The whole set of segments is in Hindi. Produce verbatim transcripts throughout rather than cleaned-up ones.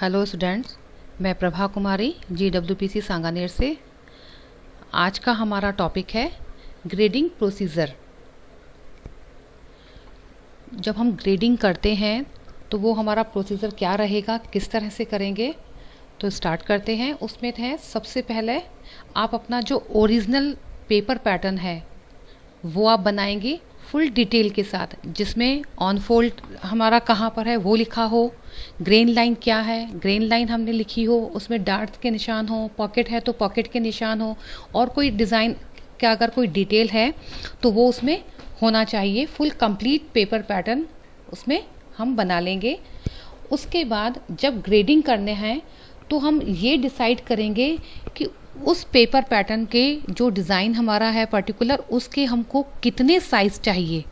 हेलो स्टूडेंट्स, मैं Prabha Kumari G W P C Sanganer से। आज का हमारा टॉपिक है ग्रेडिंग प्रोसीजर। जब हम ग्रेडिंग करते हैं तो वो हमारा प्रोसीजर क्या रहेगा, किस तरह से करेंगे, तो स्टार्ट करते हैं। उसमें है सबसे पहले आप अपना जो ओरिजिनल पेपर पैटर्न है वो आप बनाएंगे फुल डिटेल के साथ, जिसमें ऑन फोल्ड हमारा कहाँ पर है वो लिखा हो, ग्रेन लाइन क्या है, ग्रेन लाइन हमने लिखी हो, उसमें डार्ट्स के निशान हो, पॉकेट है तो पॉकेट के निशान हो, और कोई डिज़ाइन का अगर कोई डिटेल है तो वो उसमें होना चाहिए। फुल कंप्लीट पेपर पैटर्न उसमें हम बना लेंगे। उसके बाद जब ग्रेडिंग करने हैं तो हम ये डिसाइड करेंगे कि उस पेपर पैटर्न के जो डिज़ाइन हमारा है पर्टिकुलर, उसके हमको कितने साइज चाहिए,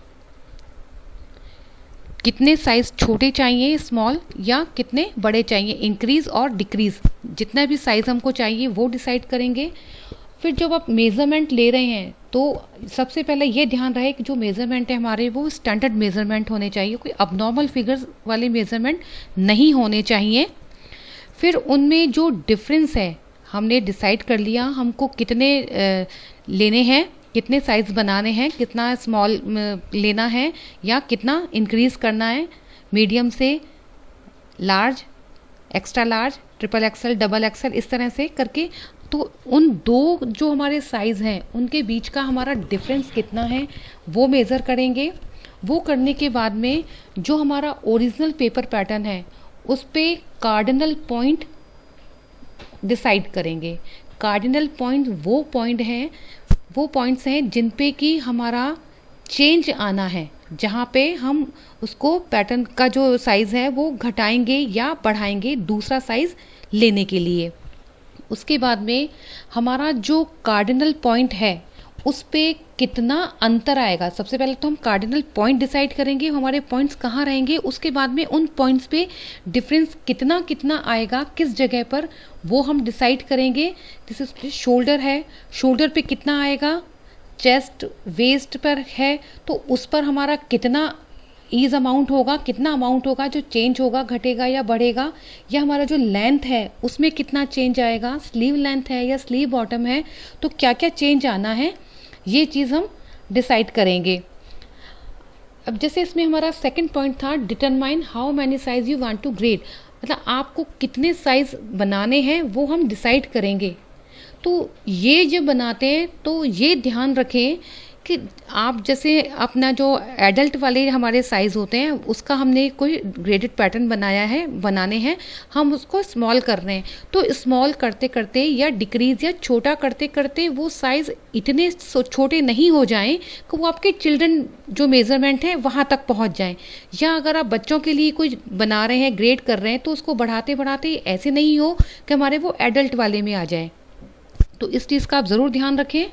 कितने साइज छोटे चाहिए स्मॉल, या कितने बड़े चाहिए इंक्रीज और डिक्रीज, जितना भी साइज हमको चाहिए वो डिसाइड करेंगे। फिर जब आप मेज़रमेंट ले रहे हैं तो सबसे पहले ये ध्यान रहे कि जो मेज़रमेंट है हमारे वो स्टैंडर्ड मेज़रमेंट होने चाहिए, कोई अबनॉर्मल फिगर्स वाले मेज़रमेंट नहीं होने चाहिए। फिर उनमें जो डिफरेंस है हमने डिसाइड कर लिया हमको कितने लेने हैं, कितने साइज़ बनाने हैं, कितना स्मॉल लेना है या कितना इंक्रीज़ करना है, मीडियम से large, extra large, triple XL, double XL, इस तरह से करके। तो उन दो जो हमारे साइज़ हैं उनके बीच का हमारा डिफरेंस कितना है वो मेज़र करेंगे। वो करने के बाद में जो हमारा ओरिजिनल पेपर पैटर्न है उस पे कार्डिनल पॉइंट डिसाइड करेंगे। कार्डिनल पॉइंट वो पॉइंट हैं वो पॉइंट्स हैं जिन पे कि हमारा चेंज आना है, जहाँ पे हम उसको पैटर्न का जो साइज़ है वो घटाएंगे या बढ़ाएंगे दूसरा साइज़ लेने के लिए। उसके बाद में हमारा जो कार्डिनल पॉइंट है उस पे कितना अंतर आएगा। सबसे पहले तो हम कार्डिनल पॉइंट डिसाइड करेंगे हमारे पॉइंट्स कहाँ रहेंगे, उसके बाद में उन पॉइंट्स पे डिफरेंस कितना कितना आएगा किस जगह पर वो हम डिसाइड करेंगे। जैसे शोल्डर है, शोल्डर पे कितना आएगा, चेस्ट वेस्ट पर है तो उस पर हमारा कितना ईज अमाउंट होगा, कितना अमाउंट होगा जो चेंज होगा, घटेगा या बढ़ेगा, या हमारा जो लेंथ है उसमें कितना चेंज आएगा, स्लीव लेंथ है या स्लीव बॉटम है तो क्या क्या चेंज आना है, ये चीज़ हम डिसाइड करेंगे। अब जैसे इसमें हमारा सेकंड पॉइंट था determine how many size you want to grade, मतलब आपको कितने साइज बनाने हैं वो हम डिसाइड करेंगे। तो ये जब बनाते हैं तो ये ध्यान रखें कि आप जैसे अपना जो एडल्ट वाले हमारे साइज़ होते हैं उसका हमने कोई ग्रेडेड पैटर्न बनाया है, बनाने हैं, हम उसको स्मॉल कर रहे हैं तो स्मॉल करते करते या डिक्रीज या छोटा करते करते वो साइज़ इतने छोटे नहीं हो जाएं कि वो आपके चिल्ड्रन जो मेज़रमेंट है वहाँ तक पहुँच जाएं। या अगर आप बच्चों के लिए कुछ बना रहे हैं, ग्रेड कर रहे हैं, तो उसको बढ़ाते बढ़ाते ऐसे नहीं हो कि हमारे वो एडल्ट वाले में आ जाए। तो इस चीज़ का आप ज़रूर ध्यान रखें।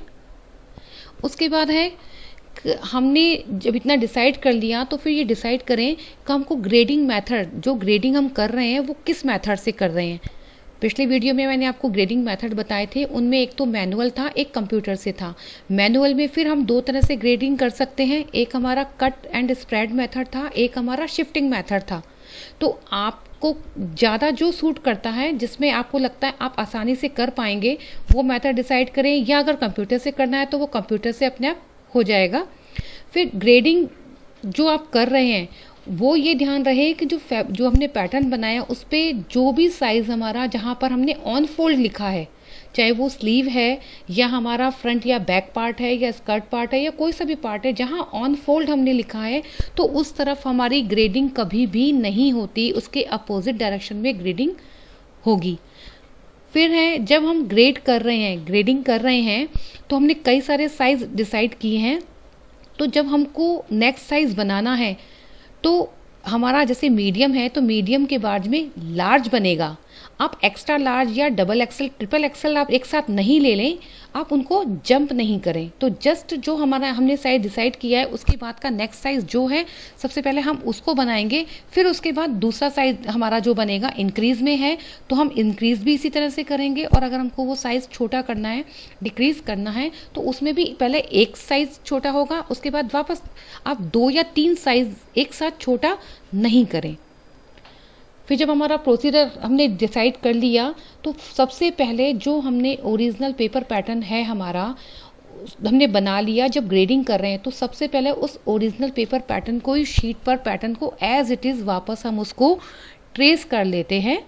उसके बाद है हमने जब इतना डिसाइड कर लिया तो फिर ये डिसाइड करें कि हमको ग्रेडिंग मेथड, जो ग्रेडिंग हम कर रहे हैं वो किस मेथड से कर रहे हैं। पिछले वीडियो में मैंने आपको ग्रेडिंग मेथड बताए थे, उनमें एक तो मैनुअल था, एक कंप्यूटर से था। मैनुअल में फिर हम दो तरह से ग्रेडिंग कर सकते हैं, एक हमारा कट एंड स्प्रेड मेथड था, एक हमारा शिफ्टिंग मेथड था। तो आपको ज़्यादा जो सूट करता है, जिसमें आपको लगता है आप आसानी से कर पाएंगे, वो मेथड डिसाइड करें, या अगर कंप्यूटर से करना है तो वो कंप्यूटर से अपने आप हो जाएगा। फिर ग्रेडिंग जो आप कर रहे हैं वो ये ध्यान रहे कि जो जो हमने पैटर्न बनाया उस पर जो भी साइज़ हमारा, जहाँ पर हमने ऑन फोल्ड लिखा है, चाहे वो स्लीव है या हमारा फ्रंट या बैक पार्ट है या स्कर्ट पार्ट है या कोई सा भी पार्ट है, जहाँ ऑन फोल्ड हमने लिखा है तो उस तरफ हमारी ग्रेडिंग कभी भी नहीं होती, उसके अपोजिट डायरेक्शन में ग्रेडिंग होगी। फिर है जब हम ग्रेड कर रहे हैं, ग्रेडिंग कर रहे हैं तो हमने कई सारे साइज डिसाइड किए हैं। तो जब हमको नेक्स्ट साइज बनाना है तो हमारा जैसे मीडियम है तो मीडियम के बाद में लार्ज बनेगा। आप एक्स्ट्रा लार्ज या डबल एक्सल, ट्रिपल एक्सल आप एक साथ नहीं ले लें, आप उनको जंप नहीं करें। तो जस्ट जो हमारा हमने साइज डिसाइड किया है उसके बाद का नेक्स्ट साइज जो है सबसे पहले हम उसको बनाएंगे, फिर उसके बाद दूसरा साइज हमारा जो बनेगा इंक्रीज में है तो हम इंक्रीज भी इसी तरह से करेंगे, और अगर हमको वो साइज छोटा करना है, डिक्रीज करना है, तो उसमें भी पहले एक साइज छोटा होगा, उसके बाद वापस आप दो या तीन साइज एक साथ छोटा नहीं करें। फिर जब हमारा प्रोसीजर हमने डिसाइड कर लिया, तो सबसे पहले जो हमने ओरिजिनल पेपर पैटर्न है हमारा हमने बना लिया। जब ग्रेडिंग कर रहे हैं तो सबसे पहले उस ओरिजिनल पेपर पैटर्न को, इस शीट पर पैटर्न को एज इट इज़ वापस हम उसको ट्रेस कर लेते हैं।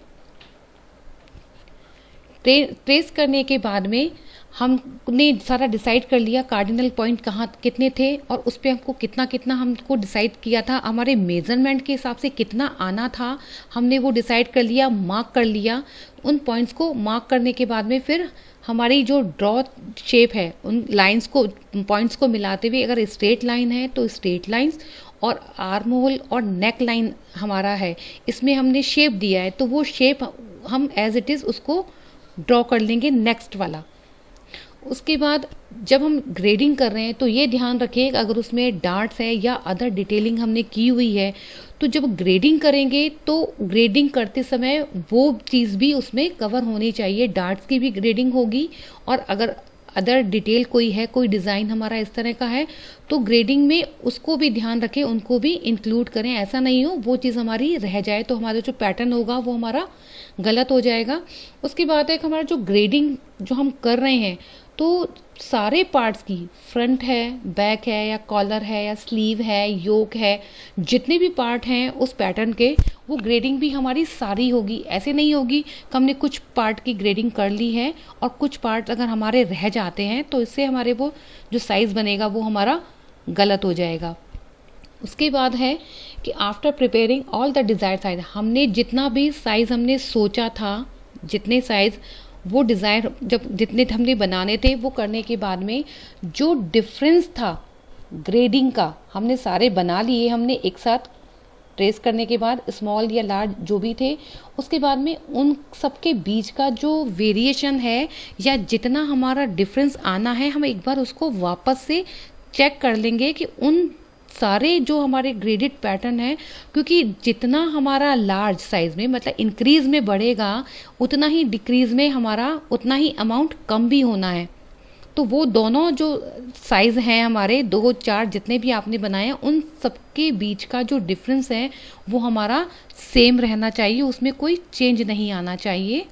ट्रे, ट्रेस करने के बाद में हमने सारा डिसाइड कर लिया कार्डिनल पॉइंट कहाँ कितने थे, और उस पर हमको कितना कितना हमको डिसाइड किया था, हमारे मेजरमेंट के हिसाब से कितना आना था हमने वो डिसाइड कर लिया, मार्क कर लिया। उन पॉइंट्स को मार्क करने के बाद में फिर हमारी जो ड्रॉ शेप है उन लाइंस को, पॉइंट्स को मिलाते हुए, अगर स्ट्रेट लाइन है तो स्ट्रेट लाइंस, और आर्म होल और नेक लाइन हमारा है, इसमें हमने शेप दिया है तो वो शेप हम एज इट इज़ उसको ड्रॉ कर लेंगे नेक्स्ट वाला। उसके बाद जब हम ग्रेडिंग कर रहे हैं तो ये ध्यान रखें अगर उसमें डार्ट्स है या अदर डिटेलिंग हमने की हुई है, तो जब ग्रेडिंग करेंगे तो ग्रेडिंग करते समय वो चीज़ भी उसमें कवर होनी चाहिए। डार्ट्स की भी ग्रेडिंग होगी, और अगर अदर डिटेल कोई है, कोई डिज़ाइन हमारा इस तरह का है, तो ग्रेडिंग में उसको भी ध्यान रखें, उनको भी इंक्लूड करें। ऐसा नहीं हो वो चीज़ हमारी रह जाए तो हमारा जो पैटर्न होगा वो हमारा गलत हो जाएगा। उसके बाद एक हमारा जो ग्रेडिंग जो हम कर रहे हैं, तो सारे पार्ट्स की, फ्रंट है, बैक है, या कॉलर है, या स्लीव है, योक है, जितने भी पार्ट हैं उस पैटर्न के, वो ग्रेडिंग भी हमारी सारी होगी। ऐसे नहीं होगी कि हमने कुछ पार्ट की ग्रेडिंग कर ली है और कुछ पार्ट अगर हमारे रह जाते हैं तो इससे हमारे वो जो साइज़ बनेगा वो हमारा गलत हो जाएगा। उसके बाद है कि after preparing all the desired size, हमने जितना भी साइज़ हमने सोचा था, जितने साइज़ वो डिज़ायर जब जितने हमने बनाने थे वो करने के बाद में जो डिफरेंस था ग्रेडिंग का हमने सारे बना लिए, हमने एक साथ ट्रेस करने के बाद स्मॉल या लार्ज जो भी थे, उसके बाद में उन सबके बीच का जो वेरिएशन है या जितना हमारा डिफरेंस आना है, हम एक बार उसको वापस से चेक कर लेंगे कि उन सारे जो हमारे ग्रेडेड पैटर्न है, क्योंकि जितना हमारा लार्ज साइज में मतलब इंक्रीज में बढ़ेगा उतना ही डिक्रीज में हमारा उतना ही अमाउंट कम भी होना है। तो वो दोनों जो साइज हैं हमारे दो चार जितने भी आपने बनाए हैं उन सबके बीच का जो डिफरेंस है वो हमारा सेम रहना चाहिए, उसमें कोई चेंज नहीं आना चाहिए।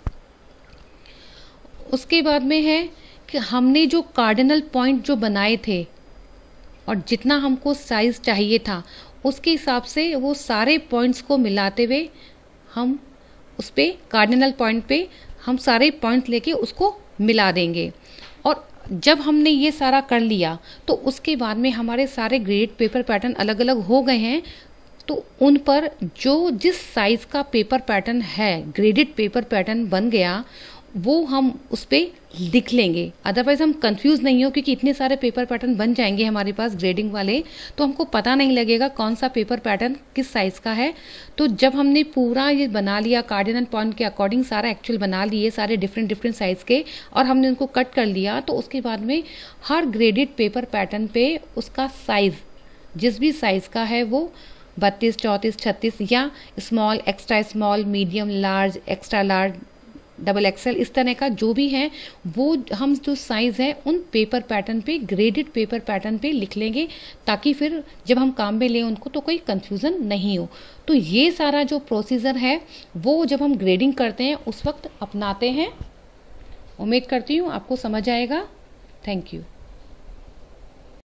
उसके बाद में है कि हमने जो कार्डिनल पॉइंट जो बनाए थे और जितना हमको साइज चाहिए था उसके हिसाब से वो सारे पॉइंट्स को मिलाते हुए हम उस पे कार्डिनल पॉइंट पे हम सारे पॉइंट्स लेके उसको मिला देंगे। और जब हमने ये सारा कर लिया तो उसके बाद में हमारे सारे ग्रेडेड पेपर पैटर्न अलग अलग हो गए हैं, तो उन पर जो जिस साइज का पेपर पैटर्न है ग्रेडेड पेपर पैटर्न बन गया वो हम उस पर लिख लेंगे। अदरवाइज हम कंफ्यूज नहीं हो, क्योंकि इतने सारे पेपर पैटर्न बन जाएंगे हमारे पास ग्रेडिंग वाले, तो हमको पता नहीं लगेगा कौन सा पेपर पैटर्न किस साइज का है। तो जब हमने पूरा ये बना लिया कार्डिनल पॉइंट के अकॉर्डिंग सारा एक्चुअल बना लिए सारे डिफरेंट डिफरेंट साइज के और हमने उनको कट कर लिया, तो उसके बाद में हर ग्रेडेड पेपर पैटर्न पे उसका साइज जिस भी साइज का है वो बत्तीस चौंतीस छत्तीस या small, extra small, medium, large, extra large, double XL, इस तरह का जो भी है वो हम जो साइज़ है उन पेपर पैटर्न पे ग्रेडेड पेपर पैटर्न पे लिख लेंगे, ताकि फिर जब हम काम में लें उनको तो कोई कंफ्यूजन नहीं हो। तो ये सारा जो प्रोसीजर है वो जब हम ग्रेडिंग करते हैं उस वक्त अपनाते हैं। उम्मीद करती हूँ आपको समझ आएगा। Thank you.